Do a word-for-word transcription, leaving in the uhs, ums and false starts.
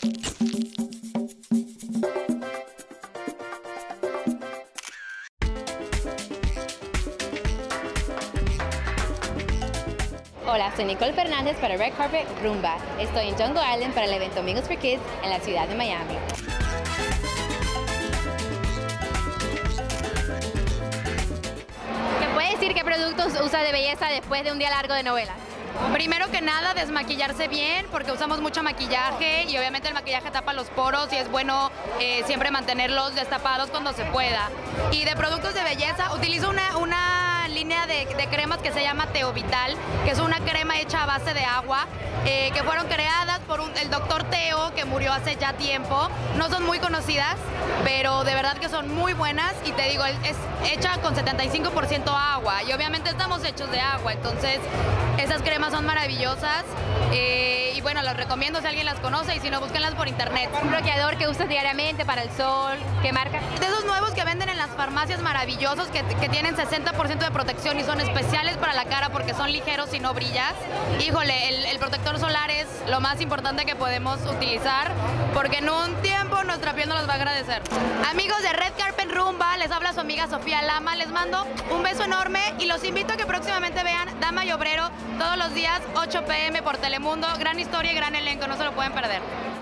Hola, soy Nicole Fernández para Red Carpet Rumba. Estoy en Jungle Island para el evento Amigos for Kids en la ciudad de Miami. ¿Qué puede decir qué productos usa de belleza después de un día largo de novelas? Primero que nada, desmaquillarse bien, porque usamos mucho maquillaje y obviamente el maquillaje tapa los poros y es bueno eh, siempre mantenerlos destapados cuando se pueda. Y de productos de belleza, utilizo una, una línea de, de cremas que se llama Teo Vital, que es una crema hecha a base de agua, eh, que fueron creadas por un, el doctor Teo, que murió hace ya tiempo. No son muy conocidas, pero de verdad que son muy buenas y te digo, es hecha con setenta y cinco por ciento agua y obviamente estamos hechos de agua, entonces esas cremas son maravillosas eh, y bueno, las recomiendo si alguien las conoce y si no, búsquenlas por internet. ¿Un bloqueador que usas diariamente para el sol? ¿Qué marca? De esos nuevos que venden en las farmacias maravillosos que, que tienen sesenta por ciento de protección y son especiales para la cara porque son ligeros y no brillas. Híjole, el, el protector solar es lo más importante que podemos utilizar porque en un tiempo nuestra piel nos los va a agradecer. Amigos de Red Carpet Rumba, les habla su amiga Sofía Lama, les mando un beso enorme y los invito a que próximamente vean Dama y Obrero todos los días ocho p m por Telemundo. Gran historia y gran elenco, no se lo pueden perder.